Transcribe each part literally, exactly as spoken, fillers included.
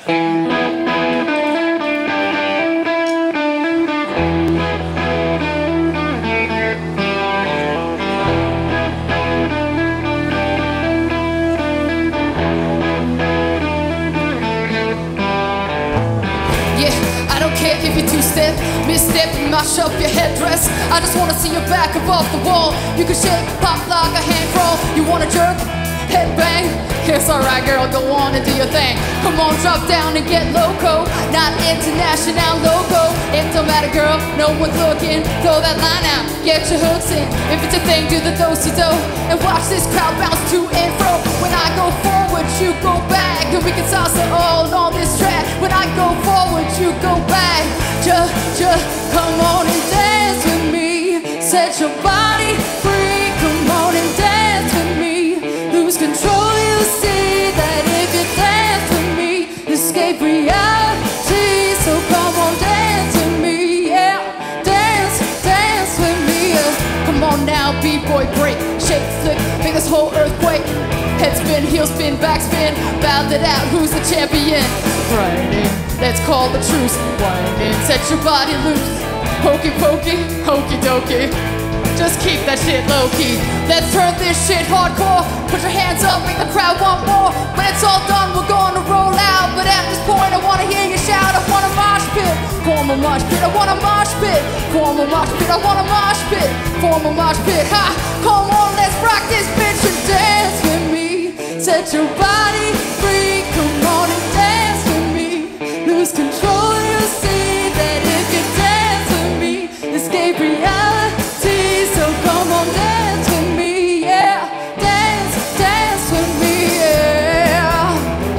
I don't care if you two-step, misstep, and mash up your headdress. I just wanna see your back above the wall. You can shake, pop like a hand crawl. You wanna jerk, headbang? It's alright, girl, go on and do your thing. Come on, drop down and get loco. Not international logo. It don't matter, girl, no one's looking. Throw that line out, get your hooks in. If it's a thing, do the do-si-do. And watch this crowd bounce to and fro. When I go forward, you go back. And we can toss it all on this track. When I go forward, you go back. Just, just come on and dance with me. Set your body free. Come on and dance with me. Lose control, you see that if you dance with me, escape reality. So come on, dance with me, yeah. Dance, dance with me, yeah. Come on now, b-boy, break, shake, flip, make this whole earthquake. Head spin, heel spin, back spin, battle it out, who's the champion? Friday, let's call the truce. Whining, set your body loose. Hokey pokey, hokey dokey. Just keep that shit low-key. Let's turn this shit hardcore. Put your hands up, make the crowd want more. When it's all done, we're gonna roll out. But at this point, I wanna hear you shout. I want a mosh pit, form a mosh pit. I want a mosh pit, form a mosh pit. I want a mosh pit, form a mosh pit. Ha! Come on, let's rock this bitch and dance with me. Set your body free. Come on and dance with me. Lose control, you see that if you dance with me, escape reality. So come on, dance with me, yeah. Dance, dance with me, yeah.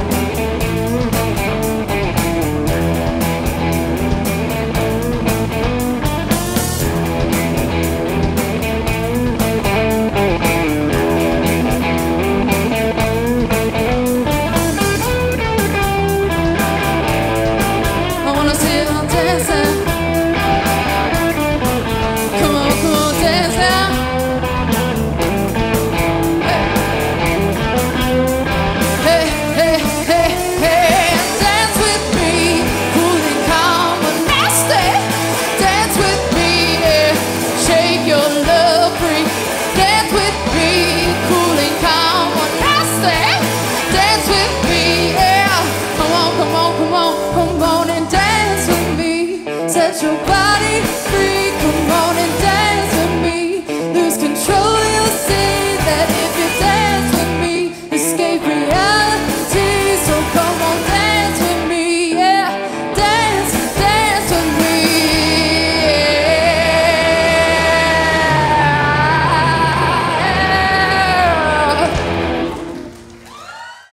I wanna see you dancing. Come on, come on, dance now. Hey, hey, hey, hey, dance with me, cool and calm and nasty. Dance with me, yeah. Shake your love free. Dance with me, cool and calm and nasty. Dance with me, yeah. Come on, come on, come on, come on and dance with me. Set your body free.